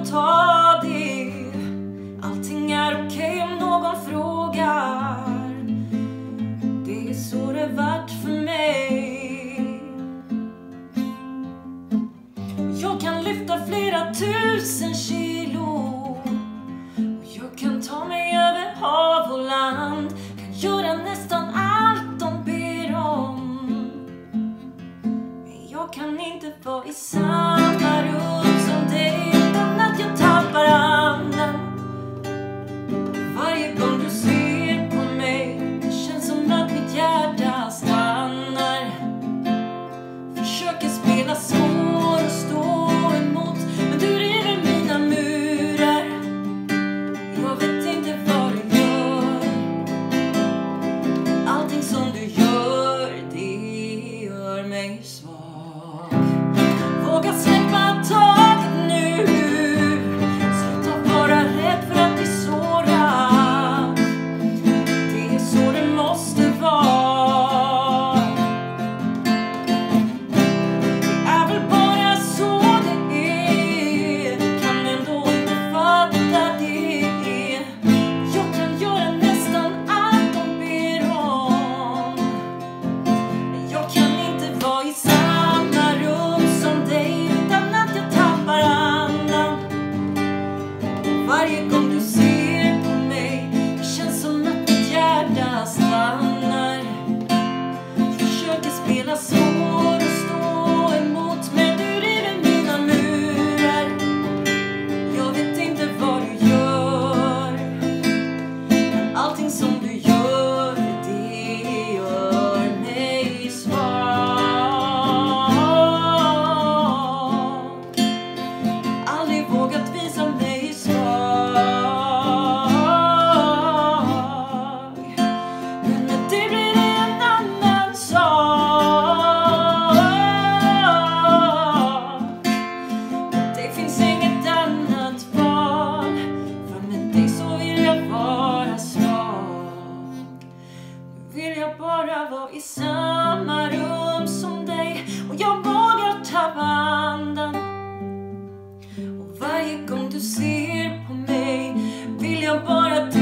ta det. Allting är okej om någon frågar. Det är så det varit för mig. Jag kan lyfta flera tusen kilo. Jag kan ta mig över hav och land. Kan göra nästan allt de ber om. Men jag kan inte vara i samma rum som dig utan att jag tappar andan. Varje gång du ser på mig, det känns som att mitt hjärta stannar. Försöker spela svår och stå emot, men du river mina murar. Jag vet inte vad du gör. Allting som du gör, det gör mig svag. Våga släppa taget nu. Sluta vara rädd för att bli sårad. Det är så det måste vara. Det är väl bara så det är. Kan ändå inte fatta det. Jag kan göra nästan allt de ber om. Men jag kan inte vara i samma rum som dig utan att jag tappar andan. Varje gång du ser på mig, det känns som att mitt hjärta stannar. Försöker spela svår och stå emot, men du river mina murar. Jag vet inte vad du gör. Men allting som du gör, det gör mig svag. Aldrig vågat visa mig svag. Men med det blir det en annan sak. Med dig finns inget annat val. För med dig så vill jag vara svag. Nu vill jag bara vara i samma rum som dig. Och jag vågar tappa andan. Och varje gång du ser på mig vill jag bara